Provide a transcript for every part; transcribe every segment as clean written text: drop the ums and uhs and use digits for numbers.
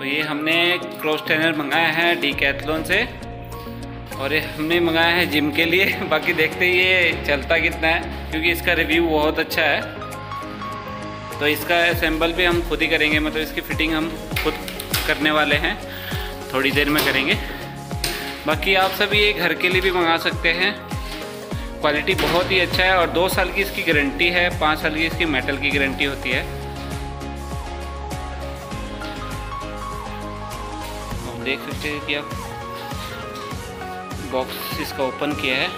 तो ये हमने क्रॉस ट्रेनर मंगाया है डीकैथलॉन से, और ये हमने मंगाया है जिम के लिए। बाकी देखते ही ये चलता कितना है, क्योंकि इसका रिव्यू बहुत अच्छा है। तो इसका असेंबल भी हम खुद ही करेंगे, मतलब इसकी फिटिंग हम खुद करने वाले हैं, थोड़ी देर में करेंगे। बाकी आप सभी ये घर के लिए भी मंगा सकते हैं। क्वालिटी बहुत ही अच्छा है, और 2 साल की इसकी गारंटी है, 5 साल की इसकी मेटल की गारंटी होती है। आप देख सकते हैं कि आप बॉक्स इसका ओपन किया है।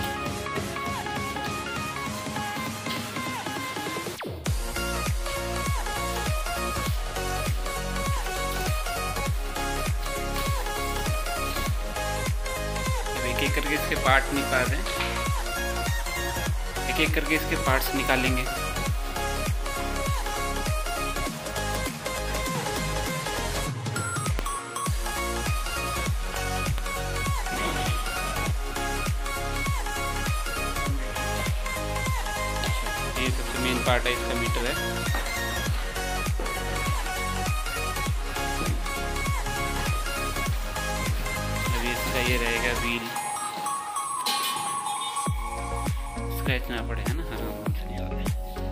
एक एक करके इसके पार्ट निकाल दें, एक एक करके इसके पार्ट्स निकालेंगे। ये सबसे मेन पार्ट है, इसका मीटर है। अभी इसका ये रहेगा व्हील, स्क्रैच ना पड़े, है ना, आराम से निकाल दें।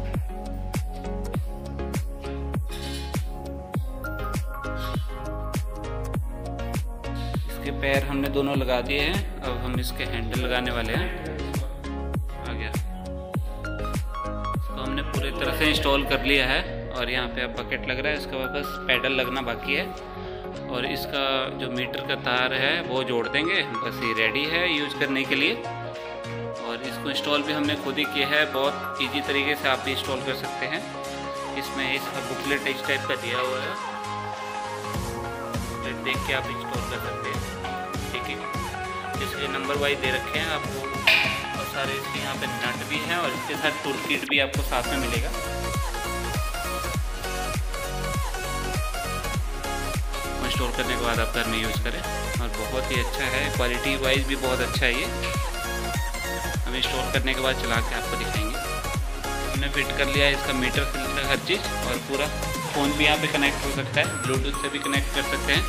इसके पैर हमने दोनों लगा दिए हैं, अब हम इसके हैंडल लगाने वाले हैं। आ गया, इसको हमने पूरी तरह से इंस्टॉल कर लिया है, और यहाँ पे अब बकेट लग रहा है, इसका बस पैडल लगना बाकी है। और इसका जो मीटर का तार है वो जोड़ देंगे, बस ये रेडी है यूज करने के लिए। और इसको इंस्टॉल भी हमने खुद ही किया है, बहुत इजी तरीके से आप भी इंस्टॉल कर सकते हैं। इसमें इसका बुकलेट इस टाइप का दिया हुआ है, बुकलेट देख के आप इंस्टॉल कर सकते हैं। ठीक है, इसके नंबर वाइज दे रखे हैं आपको, और सारे इसके यहाँ पे नट भी हैं, और इसके साथ टूल किट भी आपको साथ में मिलेगा। इंस्टॉल करने के बाद आप घर में यूज़ करें, और बहुत ही अच्छा है, क्वालिटी वाइज भी बहुत अच्छा है ये। हम इंस्टॉल करने के बाद चला के आपको दिखाएंगे। हमने फिट कर लिया है इसका मीटर फिल्टर, हर चीज़, और पूरा फ़ोन भी यहाँ पे कनेक्ट हो सकता है, ब्लूटूथ से भी कनेक्ट कर सकते हैं।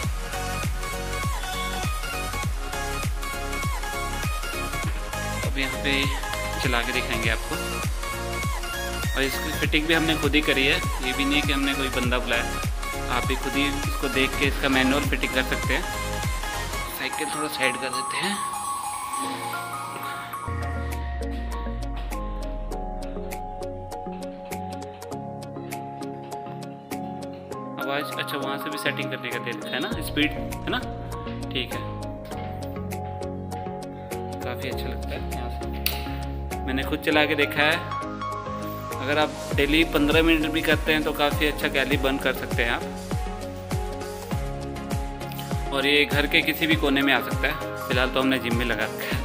अब यहाँ पे चला के दिखाएंगे आपको। और इसकी फिटिंग भी हमने खुद ही करी है, ये भी नहीं कि हमने कोई बंदा बुलाया, आप भी खुद ही इसको देख के इसका मैनुअल फिटिंग कर सकते हैं। साइकिल थोड़ा साइड कर देते हैं। आवाज़ अच्छा, वहाँ से भी सेटिंग करने का दे रखा है ना, स्पीड है ना, ठीक है, काफ़ी अच्छा लगता है। यहाँ से मैंने खुद चला के देखा है, अगर आप डेली 15 मिनट भी करते हैं तो काफ़ी अच्छा कैलोरी बर्न कर सकते हैं आप। और ये घर के किसी भी कोने में आ सकता है, फिलहाल तो हमने जिम में लगा रखा है।